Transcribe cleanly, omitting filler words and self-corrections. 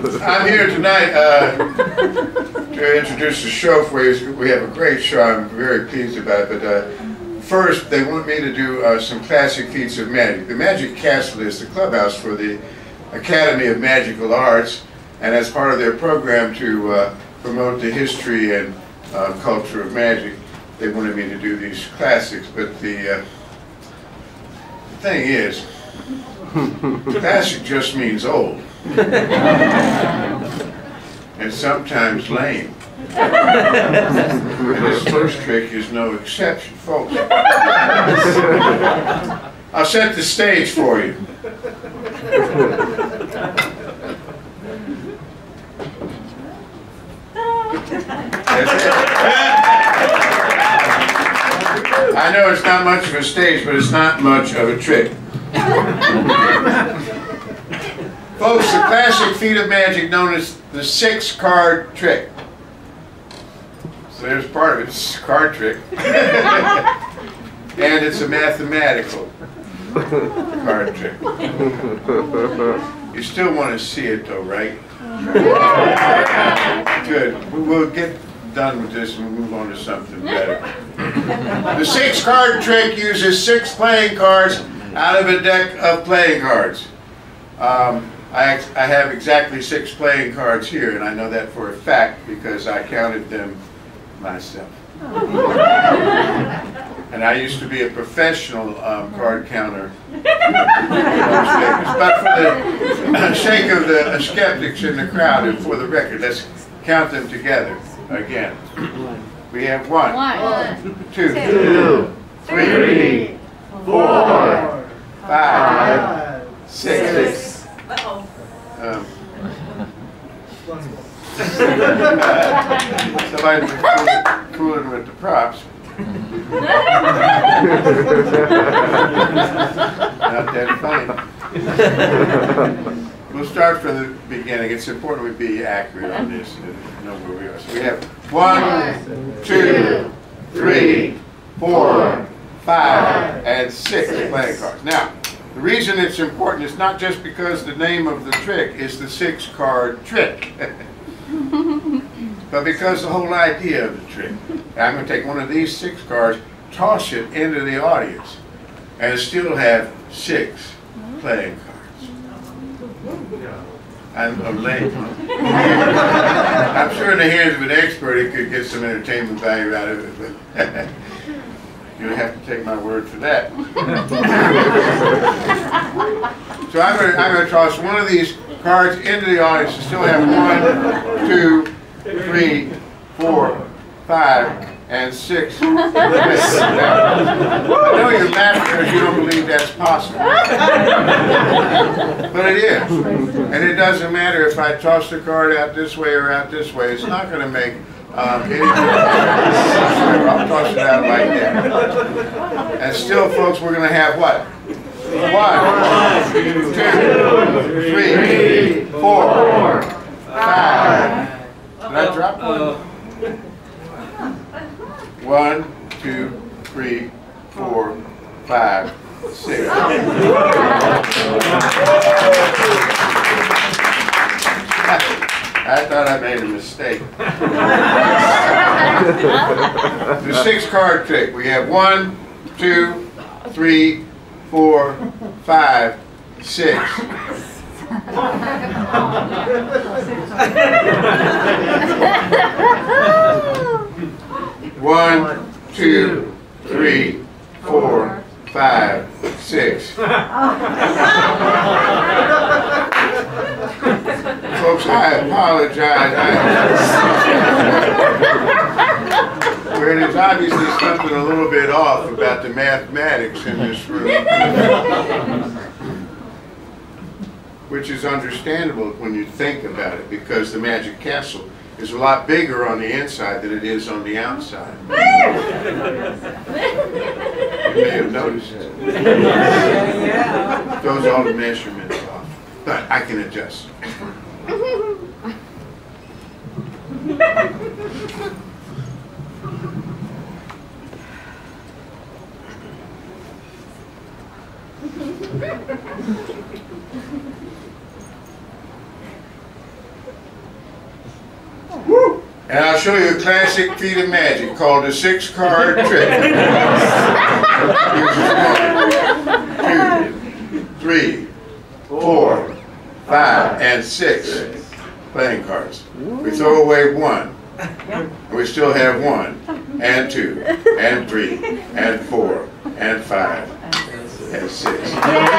I'm here tonight to introduce the show for you. We have a great show. I'm very pleased about it. But first, they want me to do some classic feats of magic. The Magic Castle is the clubhouse for the Academy of Magical Arts, and as part of their program to promote the history and culture of magic, they wanted me to do these classics. But the thing is, classic just means old. And sometimes lame. And this first trick is no exception, folks. I'll set the stage for you. I know it's not much of a stage, but it's not much of a trick. Folks, the classic feat of magic known as the 6-card trick. So there's part of it, it's a card trick. And it's a mathematical card trick. You still want to see it though, right? Good. We'll get done with this and we'll move on to something better. The 6-card trick uses 6 playing cards out of a deck of playing cards. I have exactly 6 playing cards here, and I know that for a fact because I counted them myself. And I used to be a professional card counter in those days. But for the sake of the skeptics in the crowd and for the record, let's count them together again. We have 1, 2, 3, 4, 5, 6. Somebody's been fooling with the props. Not that funny. We'll start from the beginning. It's important we be accurate on this and know where we are. So we have 1, 2, 3, 4, 5, and 6 playing cards. Now, the reason it's important is not just because the name of the trick is the 6-card trick, but because the whole idea of the trick. I'm going to take one of these 6 cards, toss it into the audience, and still have 6 playing cards. I'm lame. I'm sure in the hands of an expert it could get some entertainment value out of it, but you'll have to take my word for that. So I'm going to toss one of these cards into the audience and still have 1, 2, 3, 4, 5, and 6. I know you're laughing because you don't believe that's possible. But it is. And it doesn't matter if I toss the card out this way or out this way. It's not going to make any difference. I'll toss it out like that. And still, folks, we're going to have what? 1, 2, 3, 4, 5. Did I drop one? 1, 2, 3, 4, 5, 6. I thought I made a mistake. The 6-card trick. We have 1, 2, 3, 4, 5, 6. 1, 2, 3, 4, 5, 6. Folks, I apologize. Where there's obviously something a little bit off about the mathematics in this room. Which is understandable when you think about it, because the Magic Castle is a lot bigger on the inside than it is on the outside. You may have noticed it. Throws all the measurements off. But I can adjust. And I'll show you a classic feat of magic called the 6-card trick. Uses 1, 2, 3, 4, 5, and 6 playing cards. We throw away 1. And we still have 1, and 2, and 3, and 4, and 5, and 6.